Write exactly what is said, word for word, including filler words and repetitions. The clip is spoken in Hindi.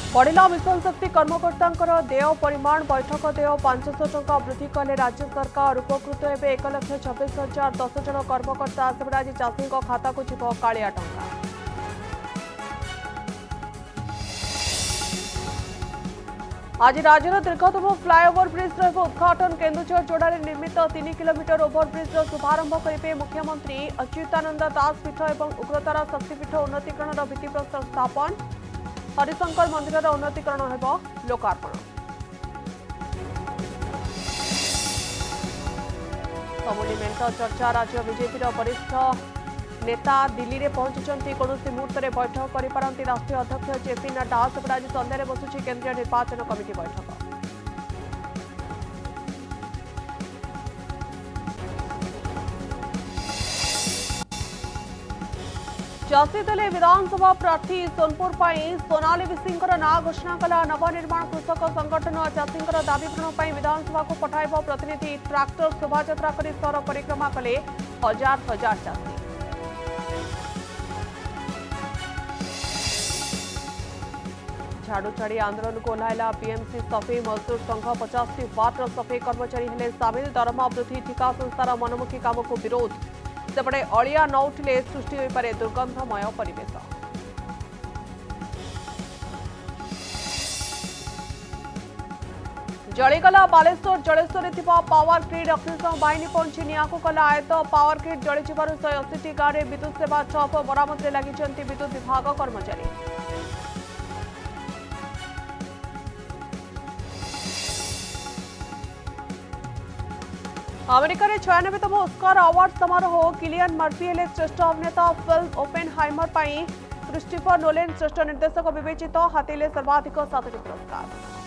बढ़ला मिशन शक्ति कर्मकर्ता देय परिमाण बैठक देय पांचश टंका वृद्धि कले राज्य सरकार उपकृत हे एक लक्ष छब्बीस हजार दस जन कर्मकर्ता सेपटे आज चाषी खाता को जीव कालिया टंका। आज राज्यर दीर्घतम फ्लाईओवर ब्रिज उद्घाटन केन्दुझर जोड़े निर्मित तीन किलोमीटर ओभरब्रिज शुभारंभ करेंगे मुख्यमंत्री अच्युतानंद दास पीठ और उग्रतारा शक्तिपीठ उन्नतीकरण भित्तिप्रस्तर स्थापन। हरिशंकर मंदिर उन्नतीकरण हेब लोकार्पण। समूली मेंट चर्चा राज्य बीजेपी वरिष्ठ नेता दिल्ली में पहुंचुंट कौन मुहूर्त में बैठक करें राष्ट्रीय अध्यक्ष जेपी नड्डा सेपटे आज संध्यार बसुची केंद्रीय निर्वाचन कमिटी बैठक। चाषी दल विधानसभा प्रार्थी सोनपुर सोनाली विसिंकर ना घोषणा कला नवनिर्माण कृषक संगठन चाषी दाबी पूरण विधानसभा को पठाइब प्रतिनिधि ट्राक्टर शोभायात्रा कर सहर परिक्रमा कले हजार हजार चाषी। झाड़ू छाड़ी आंदोलन को ओह्लाइला बीएमसी सफेई मजदूर संघ पचास वार्ड सफेई कर्मचारी हेले सामिल दरमा वृद्धि ठिका संस्थार मनमुखी काम को विरोध सेपटे अलिया न उठिले सृष्टि हो पारे दुर्गंधमय परिवेश। जलीगला बालेश्वर जलेश्वर पावर ग्रिड अग्निशम बाहिनी पहुंची निया को कला आयत पावर ग्रिड जली शहे अशीटी गांव में विद्युत सेवा ठप मरामत में लगी विद्युत विभाग कर्मचारी। अमेरिका रे छयानबेतम ऑस्कर अवार्ड समारोह किलियन मर्फी हेले श्रेष्ठ अभिनेता फिल्म ओपेनहाइमर क्रिस्टोफर नोलन श्रेष्ठ निर्देशक विवेचित हाथीले सर्वाधिक सातटी पुरस्कार।